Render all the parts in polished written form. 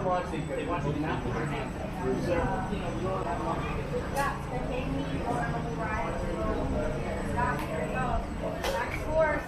much they want you to not put your hands up. So, you know, you don't have much. There we go. Maxx force.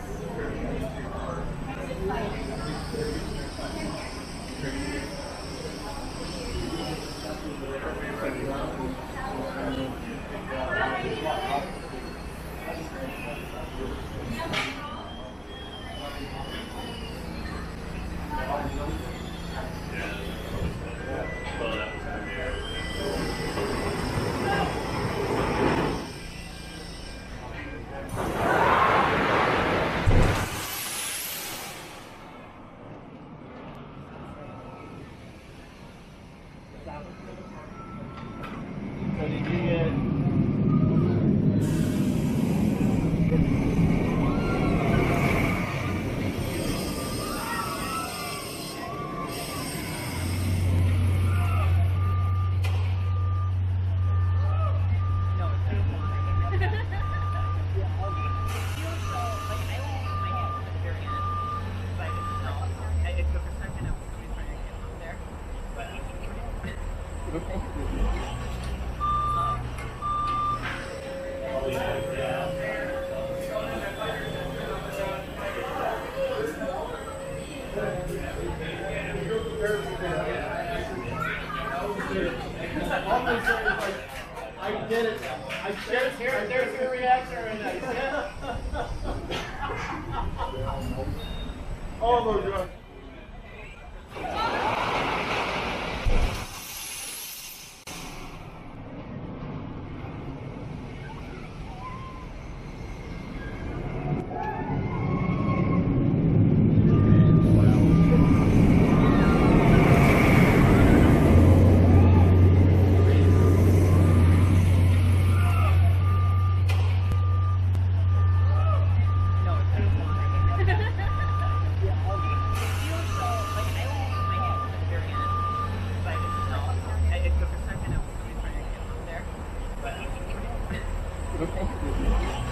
I did it. There's your reaction right now. Oh my God. Okay.